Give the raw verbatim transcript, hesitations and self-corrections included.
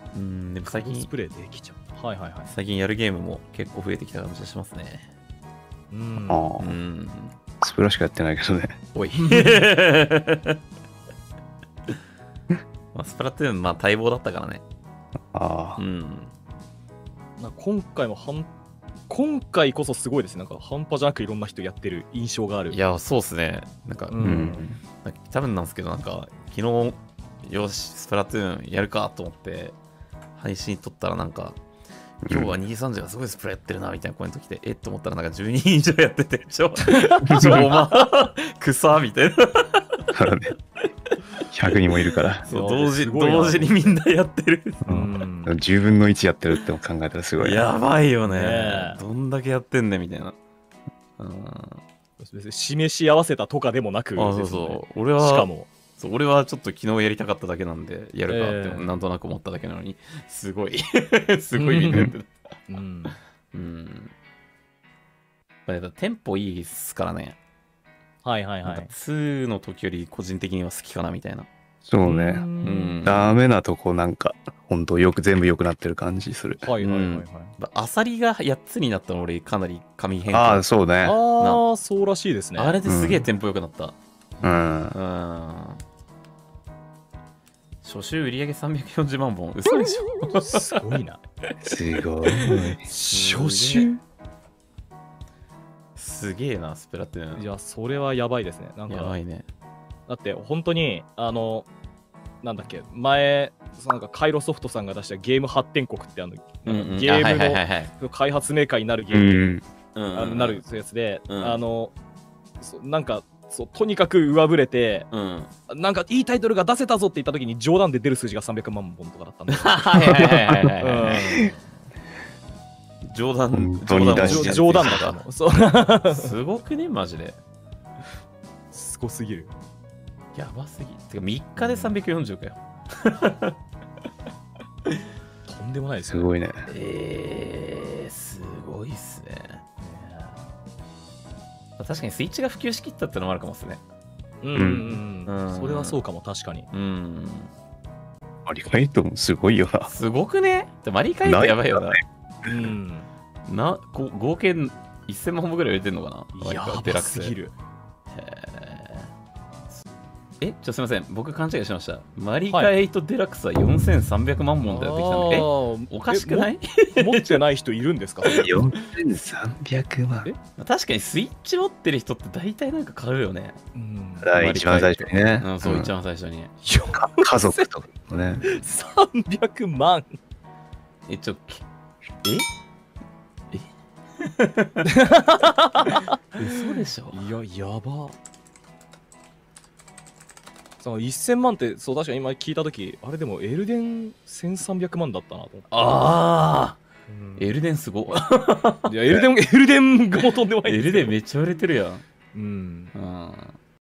うん、でも最近、 スプレーできちゃう。はいはいはい。 最近やるゲームも結構増えてきた感じがしますね。 うん。 あうあ、 ん。 スプラしかやってないけどね。 おい。まあ、スプラトゥーン、まあ待望だったからね。 ああ、 うん。 なんか今回も半今回こそすごいですね。なんか半端じゃなくいろんな人やってる印象がある。 いや、そうっすね。なんか、 ううんん。 なんか多分なんですけど、なんか、昨日、よし、スプラトゥーンやるかと思って、配信撮ったらなんか、今日はにじさんじがすごいスプラやってるな、みたいなコメント来て、えっと思ったらなんかじゅうににん以上やってて、ちょ、ちょ、おま、くさみたいな。 からね。ひゃくにんもいるから。 そう、 いや同時、 すごいな同時にみんなやってる。 ううんん。 じゅうぶんのいちやってるって考えたらすごいな。 やばいよね。 ねえどんだけやってんねん、みたいな。うん別に示し合わせたとかでもなくですあ、 よね、 そうそう。俺は、 しかも。 そう俺はちょっっと昨日やりたかっただけなんで、やるかってええなんとなく思っただけなのに、すごい、すごいみんなやってた。 うん。 うん。やっぱテンポいいっすからね。 はいはいなんかはい。 にの時より個人的には好きかなみたいな。 そうね。 うん。 ダメなとこなんか、ほんとよく全部良くなってる感じする。 はいはいはいはい。 アサリがやっつになったの俺かなり神変ああ、 化。 そうね。 ああ、そうらしいですね。 あれですげえテンポ良くなった。 うん。 うん。初週売り上げさんびゃくよんじゅうまんぼん。嘘でしょ。 すごいな。 すごい。 初週すげえな、スプラトゥーン。 いや、それはやばいですね。なんか、 やばいね。 だって本当に、あの、なんだっけ、前、なんかカイロソフトさんが出したゲーム発展国ってあの、 うんうんゲあはいはいはいーはいムの開発メーカーになるゲうームん。 うんあのなるやつで、 うんあの、そなんか、そうとにかく上振れて、 うん。 なんかいいタイトルが出せたぞって言った時に冗談で出る数字がさんびゃくまんぼんとかだったんで、 はいはいはいはいはい。 うん冗談、 本当に冗談出してる冗談だったの。そう。 すごくね、マジで。 すごすぎる。 やばすぎ。てかみっかでさんびゃくよんじゅうかよ。 とんでもないですよ、ね。 すごいね。 えー、すごいっすね。確かにスイッチが普及しきったってのもあるかもっすね。 うんうんうん。 うんそれはそうかも、確かに。 うん。 マリカイトもすごいよな。 すごくねでマリカイトやばいよな。 うん。 な、こ合計せんまん本ぐらい売れてんのかなやデラックスばすぎる。 え、ちょ、すいません。僕勘違いしました。マリカエイトデラックスはよんせんさんびゃくまん本でやってきたの。え、おかしくないえも持ってない人いるんですかよんせんさんびゃくまん。 え確かにスイッチ持ってる人って大体なんか買うよね。 うん。 だ一番最初にね。 うん、そう、 ん一番最初に。 か家族とかもね。 さんびゃくまん。 え、ちょ、ええ嘘でしょいや、やば。そのせんまんって、そう、確かに今聞いたとき、あれでもエルデンせんさんびゃくまんだったなと思って。 ああうんエルデンすごいや、エルデン、エルデンがもとんでもないエですよルデンめっちゃ売れてるやん。 うん。 うん。